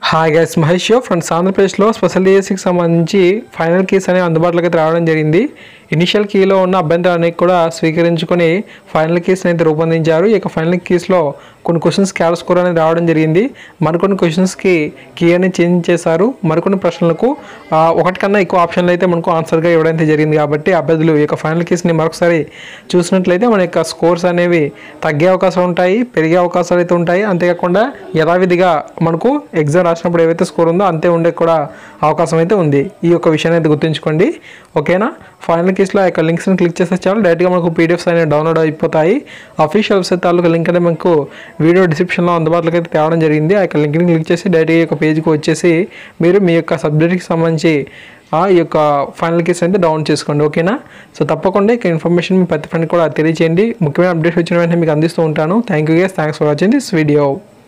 Hi guys, Mahesh friends. ఆంధ్రప్రదేశ్లో special డిఎస్సికి సంబంధించి ఫైనల్ కీస్ అనేవి అందుబాటులోకి అయితే రావడం జరిగింది. ఇనిషియల్ కీలో ఉన్న అభ్యంతరాన్ని కూడా స్వీకరించుకొని ఫైనల్ కీస్ని అయితే రూపొందించారు. ఈ యొక్క ఫైనల్ కీస్లో కొన్ని క్వశ్చన్స్ క్యాల్ స్కోర్ అనేది రావడం జరిగింది. మరికొన్ని క్వశ్చన్స్కి కీ అనేది చేంజ్ చేశారు. మరికొన్ని ప్రశ్నలకు ఒకటి కన్నా ఎక్కువ ఆప్షన్లు అయితే మనకు ఆన్సర్గా ఇవ్వడం అయితే జరిగింది. కాబట్టి అభ్యర్థులు ఈ యొక్క ఫైనల్ కీస్ని మరొకసారి చూసినట్లయితే మన యొక్క స్కోర్స్ అనేవి తగ్గే అవకాశాలు ఉంటాయి, పెరిగే అవకాశాలు అయితే ఉంటాయి. అంతేకాకుండా యథావిధిగా మనకు ఎగ్జామ్ రాసినప్పుడు ఏవైతే స్కోర్ ఉందో అంతే ఉండే కూడా అవకాశం అయితే ఉంది. ఈ యొక్క విషయాన్ని అయితే గుర్తుంచుకోండి. ఓకేనా? ఫైనల్ కేసులో ఆ యొక్క లింక్స్ని క్లిక్ చేస్తే చాలు డైరెక్ట్గా మనకు పీడిఎఫ్స్ అనేవి డౌన్లోడ్ అయిపోతాయి. అఫీషియల్ వెబ్సైట్ తాలూకా లింక్ అనేది మనకు వీడియో డిస్క్రిప్షన్లో అందుబాటులోకి అయితే తేవడం జరిగింది. ఆ యొక్క లింక్ని క్లిక్ చేసి డైరెక్ట్గా ఈ యొక్క పేజ్కి వచ్చేసి మీరు మీ యొక్క సబ్జెక్ట్కి సంబంధించి ఈ యొక్క ఫైనల్ కేసు అయితే డౌన్ చేసుకోండి. ఓకేనా? సో తప్పకుండా ఇక ఇన్ఫర్మేషన్ మీ ప్రతి ఫ్రెండ్ కూడా తెలియజేయండి. ముఖ్యమైన అప్డేట్స్ వచ్చిన వెంటనే మీకు అందిస్తూ ఉంటాను. Thank you guys, thanks for watching this video.